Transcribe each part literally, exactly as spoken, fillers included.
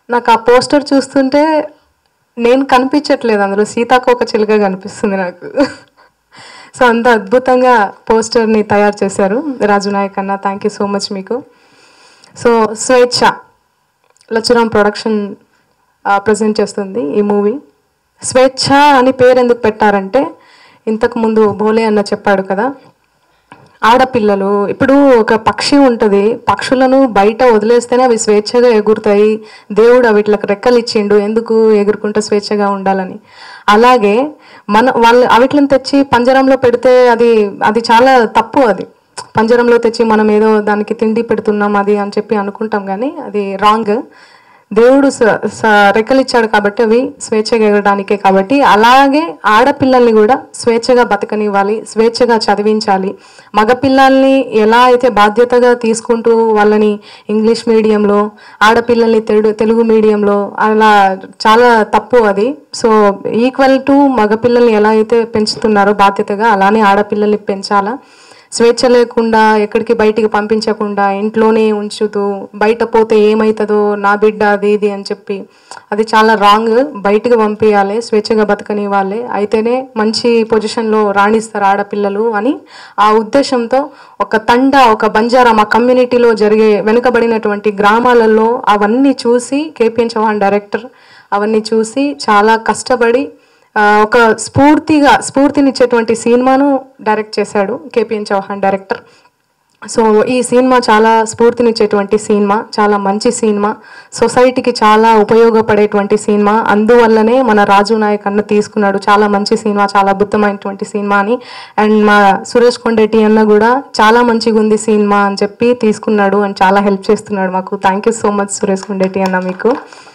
నాకు ఆ పోస్టర్ చూస్తుంటే నేను కనిపించట్లేదు, అందులో సీతాకోక చిలుక కనిపిస్తుంది నాకు. సో అంత అద్భుతంగా పోస్టర్ని తయారు చేశారు రాజు నాయక్ అన్న, థ్యాంక్ యూ సో మచ్ మీకు. So Swecha Lachhuram production present చేస్తుంది ఈ మూవీ. స్వేచ్ఛ అని పేరు ఎందుకు పెట్టారంటే, ఇంతకుముందు భోలే అన్న చెప్పాడు కదా, ఆడపిల్లలు ఇప్పుడు ఒక పక్షి ఉంటుంది, పక్షులను బయట వదిలేస్తేనే అవి స్వేచ్ఛగా ఎగురుతాయి, దేవుడు అవిట్లకు రెక్కలు ఇచ్చిండు, ఎందుకు ఎగురుకుంటూ స్వేచ్ఛగా ఉండాలని. అలాగే మన వాళ్ళు అవిట్లను తెచ్చి పంజరంలో పెడితే అది అది చాలా తప్పు. అది పంజరంలో తెచ్చి మనం ఏదో దానికి తిండి పెడుతున్నాం అది అని చెప్పి అనుకుంటాం, కానీ అది రాంగ్. దేవుడు రెక్కలిచ్చాడు కాబట్టి అవి స్వేచ్ఛగా ఎగరడానికే. కాబట్టి అలాగే ఆడపిల్లల్ని కూడా స్వేచ్ఛగా బతకనివ్వాలి, స్వేచ్ఛగా చదివించాలి. మగపిల్లల్ని ఎలా అయితే బాధ్యతగా తీసుకుంటూ వాళ్ళని ఇంగ్లీష్ మీడియంలో, ఆడపిల్లల్ని తెలుగు తెలుగు మీడియంలో అలా చాలా తప్పు అది. సో ఈక్వల్ టు మగపిల్లల్ని ఎలా అయితే పెంచుతున్నారో బాధ్యతగా, అలానే ఆడపిల్లల్ని పెంచాలా. స్వేచ్ఛ లేకుండా ఎక్కడికి బయటికి పంపించకుండా ఇంట్లోనే ఉంచుతూ బయట పోతే ఏమవుతుందో నా బిడ్డ అది ఇది అని చెప్పి అది చాలా రాంగ్. బయటికి పంపించాలి, స్వేచ్ఛగా బతకనివ్వాలి, అయితేనే మంచి పొజిషన్లో రాణిస్తారు ఆడపిల్లలు అని ఆ ఉద్దేశంతో ఒక తండ, ఒక బంజారా మా కమ్యూనిటీలో జరిగే వెనుకబడినటువంటి గ్రామాలలో అవన్నీ చూసి కేపీఎన్ చౌహాన్ డైరెక్టర్ అవన్నీ చూసి చాలా కష్టపడి ఒక స్ఫూర్తిగా స్ఫూర్తినిచ్చేటువంటి సినిమాను డైరెక్ట్ చేశాడు కేపీఎన్ చౌహాన్ డైరెక్టర్. సో ఈ సినిమా చాలా స్ఫూర్తినిచ్చేటువంటి సినిమా, చాలా మంచి సినిమా, సొసైటీకి చాలా ఉపయోగపడేటువంటి సినిమా. అందువల్లనే మన రాజు నాయక్ అన్న తీసుకున్నాడు, చాలా మంచి సినిమా, చాలా అద్భుతమైనటువంటి సినిమా అని. అండ్ మా సురేష్ కొండెట్టి అన్న కూడా చాలా మంచిగా ఉంది సినిమా అని చెప్పి తీసుకున్నాడు అండ్ చాలా హెల్ప్ చేస్తున్నాడు మాకు. Thank you so much Suresh Kondetti అన్న మీకు.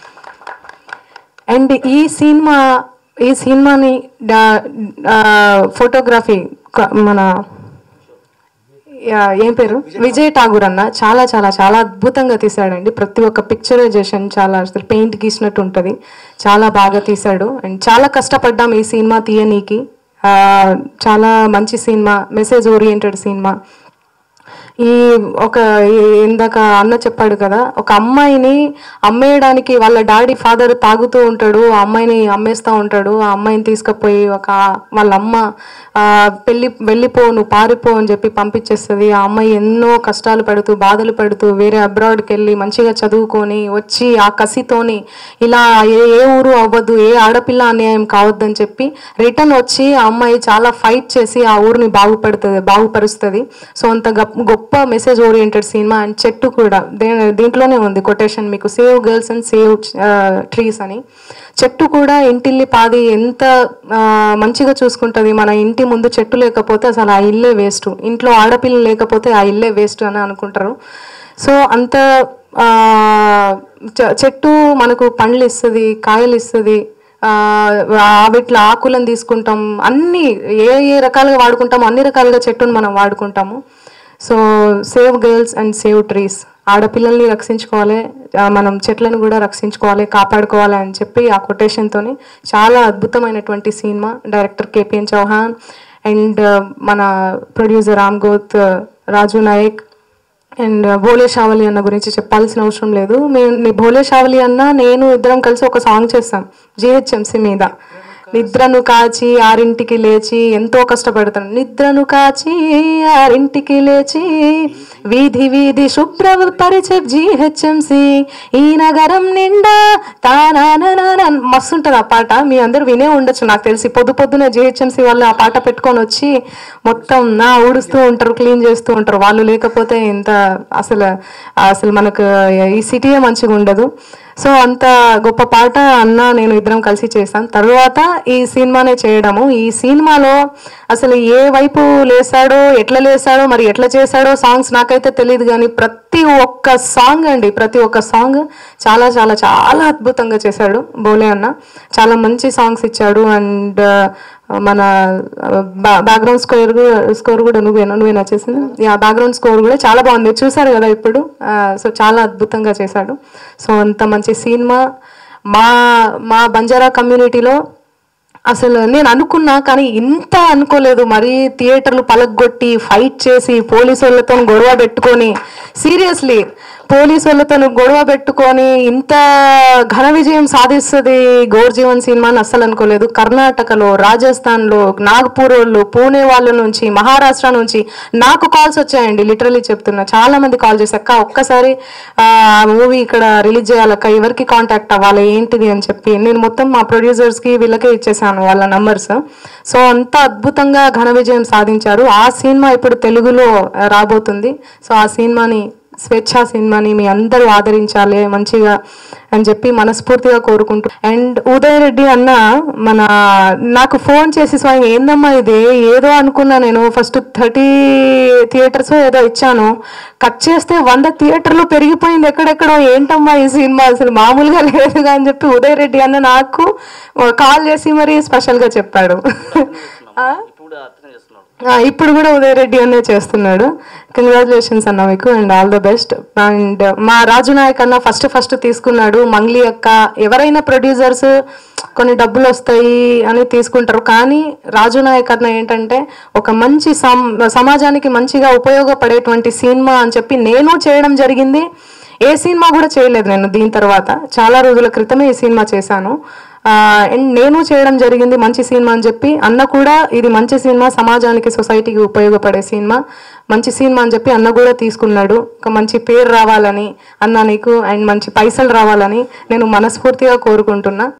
అండ్ ఈ సినిమా ఈ సినిమాని ఫోటోగ్రఫీ మన ఏం పేరు విజయ్ ఠాగూర్ అన్న చాలా చాలా చాలా అద్భుతంగా తీశాడండి. ప్రతి ఒక్క పిక్చరైజేషన్ చాలా అసలు పెయింట్ గీసినట్టు ఉంటుంది, చాలా బాగా తీశాడు. అండ్ చాలా కష్టపడ్డాం ఈ సినిమా తీయనీకి. చాలా మంచి సినిమా, మెసేజ్ ఓరియంటెడ్ సినిమా. ఈ ఒక ఇందాక అన్న చెప్పాడు కదా, ఒక అమ్మాయిని అమ్మేయడానికి వాళ్ళ డాడీ ఫాదర్ తాగుతూ ఉంటాడు, ఆ అమ్మాయిని అమ్మేస్తూ ఉంటాడు. ఆ అమ్మాయిని తీసుకుపోయి ఒక వాళ్ళ అమ్మ పెళ్ళి వెళ్ళిపో నువ్వు పారిపో అని చెప్పి పంపించేస్తుంది. ఆ అమ్మాయి ఎన్నో కష్టాలు పడుతూ బాధలు పడుతూ వేరే అబ్రాడ్కి వెళ్ళి మంచిగా చదువుకొని వచ్చి ఆ కసితోని ఇలా ఏ ఏ ఊరు అవ్వద్దు, ఏ ఆడపిల్ల అన్యాయం కావద్దని చెప్పి రిటర్న్ వచ్చి ఆ అమ్మాయి చాలా ఫైట్ చేసి ఆ ఊరిని బాగుపడుతుంది బాగుపరుస్తుంది. సో అంత గొప్ప మెసేజ్ ఓరియంటెడ్ సినిమా. అండ్ చెట్టు కూడా దీంట్లోనే ఉంది కొటేషన్ మీకు, save girls and save trees అని. చెట్టు కూడా ఇంటిల్లి పాది ఎంత మంచిగా చూసుకుంటుంది. మన ఇంటి ముందు చెట్టు లేకపోతే అసలు ఆ ఇల్లే వేస్ట్, ఇంట్లో ఆడపిల్ల లేకపోతే ఆ ఇల్లే వేస్ట్ అని అనుకుంటారు. సో అంత చెట్టు మనకు పండ్లు ఇస్తుంది, కాయలు ఇస్తుంది, వీటిలో ఆకులను తీసుకుంటాం, అన్ని ఏ ఏ రకాలుగా వాడుకుంటాము అన్ని రకాలుగా చెట్టును మనం వాడుకుంటాము. So save girls and save trees, ఆడపిల్లల్ని రక్షించుకోవాలి, మనం చెట్లను కూడా రక్షించుకోవాలి, కాపాడుకోవాలి అని చెప్పి ఆ కొటేషన్తోని చాలా అద్భుతమైనటువంటి సినిమా. డైరెక్టర్ కేపీఎన్ చౌహాన్ అండ్ మన ప్రొడ్యూసర్ రామ్ గోత్, రాజు నాయక్ అండ్ భోలే షావలి అన్న గురించి చెప్పాల్సిన అవసరం లేదు. మేము భోలే షావలి అన్న నేను ఇద్దరం కలిసి ఒక సాంగ్ చేస్తాం జిహెచ్ఎంసీ మీద. నిద్రను కాచి ఆరింటికి లేచి ఎంతో కష్టపడతాను, నిద్రను కాచి ఆరింటికి లేచి వీధి వీధి శుభ్రపరిచే జిహెచ్ఎంసీ ఈ నగరం నిండా తానా మస్తు ఉంటుంది ఆ పాట. మీ అందరూ వినే ఉండొచ్చు నాకు తెలిసి. పొద్దు పొద్దున జిహెచ్ఎంసీ వాళ్ళు ఆ పాట పెట్టుకొని వచ్చి మొత్తం నా ఊడుస్తూ ఉంటారు, క్లీన్ చేస్తూ ఉంటారు. వాళ్ళు లేకపోతే ఇంత అసలు అసలు మనకు ఈ సిటీయే మంచిగా ఉండదు. సో అంత గొప్ప పాట అన్న నేను ఇద్దరం కలిసి చేసాం. తర్వాత ఈ సినిమానే చేయడము. ఈ సినిమాలో అసలు ఏ వైపు లేసాడో ఎట్లా లేసాడో మరి ఎట్లా చేశాడో సాంగ్స్ నాకైతే తెలియదు, కానీ ప్రతి ఒక్క సాంగ్ అండి ప్రతి ఒక్క సాంగ్ చాలా చాలా చాలా అద్భుతంగా చేశాడు భోలే అన్న. చాలా మంచి సాంగ్స్ ఇచ్చాడు. అండ్ మన బ్యాక్గ్రౌండ్ స్కోర్ స్కోర్ కూడా నువ్వేనా నువ్వేనా చేసింది? ఆ బ్యాక్గ్రౌండ్ స్కోర్ కూడా చాలా బాగుంది, చూసారు కదా ఇప్పుడు. సో చాలా అద్భుతంగా చేశాడు. సో అంత మంచి సినిమా మా మా బంజారా కమ్యూనిటీలో అసలు నేను అనుకున్నా, కానీ ఇంత అనుకోలేదు. మరీ థియేటర్లు పలగొట్టి ఫైట్ చేసి పోలీసు వాళ్ళతో గొడవ పెట్టుకొని, సీరియస్లీ పోలీసు వాళ్ళతో గొడవ పెట్టుకొని ఇంత ఘన విజయం సాధిస్తుంది గోర్ జీవన్ సినిమా అని అస్సలు అనుకోలేదు. కర్ణాటకలో, రాజస్థాన్లో, నాగపూర్ వాళ్ళు, పూణే వాళ్ళ నుంచి, మహారాష్ట్ర నుంచి నాకు కాల్స్ వచ్చాయండి. లిటరలీ చెప్తున్నా, చాలా మంది కాల్ చేశాక ఒక్కసారి ఆ మూవీ ఇక్కడ రిలీజ్ చేయాలక్క, ఎవరికి కాంటాక్ట్ అవ్వాలి ఏంటిది అని చెప్పి నేను మొత్తం మా ప్రొడ్యూసర్స్కి వీళ్ళకే ఇచ్చేసాను వాళ్ళ నంబర్స్. సో అంత అద్భుతంగా ఘన విజయం సాధించారు. ఆ సినిమా ఇప్పుడు తెలుగులో రాబోతుంది. సో ఆ సినిమాని, స్వేచ్ఛ సినిమాని మీ అందరూ ఆదరించాలి మంచిగా అని చెప్పి మనస్ఫూర్తిగా కోరుకుంటూ. అండ్ ఉదయ్ రెడ్డి అన్న మన నాకు ఫోన్ చేసి స్వయం ఏందమ్మా ఇది ఏదో అనుకున్నా, నేను ఫస్ట్ థర్టీ థియేటర్స్ ఏదో ఇచ్చాను, కట్ చేస్తే వంద థియేటర్లు పెరిగిపోయింది ఎక్కడెక్కడో, ఏంటమ్మా ఈ సినిమా అసలు మామూలుగా లేదుగా అని చెప్పి ఉదయ్ రెడ్డి అన్న నాకు కాల్ చేసి మరీ స్పెషల్గా చెప్పాడు. ఇప్పుడు కూడా ఉదయ్ రెడ్డి అనే చేస్తున్నాడు. కంగ్రాచులేషన్స్ అన్న మీకు and all the best. And మా రాజు నాయక్ అన్న ఫస్ట్ ఫస్ట్ తీసుకున్నాడు. మంగ్లీ అక్క, ఎవరైనా ప్రొడ్యూసర్స్ కొన్ని డబ్బులు వస్తాయి అని తీసుకుంటారు, కానీ రాజు నాయక్ అన్న ఏంటంటే ఒక మంచి సమాజానికి మంచిగా ఉపయోగపడేటువంటి సినిమా అని చెప్పి నేను చేయడం జరిగింది. ఏ సినిమా కూడా చేయలేదు నేను దీని తర్వాత, చాలా రోజుల క్రితమే ఈ సినిమా చేశాను. అండ్ నేను చేయడం జరిగింది మంచి సినిమా అని చెప్పి అన్న కూడా ఇది మంచి సినిమా, సమాజానికి సొసైటీకి ఉపయోగపడే సినిమా, మంచి సినిమా అని చెప్పి అన్న కూడా తీసుకున్నాడు. ఒక మంచి పేరు రావాలని అన్న నీకు, అండ్ మంచి పైసలు రావాలని నేను మనస్ఫూర్తిగా కోరుకుంటున్నా.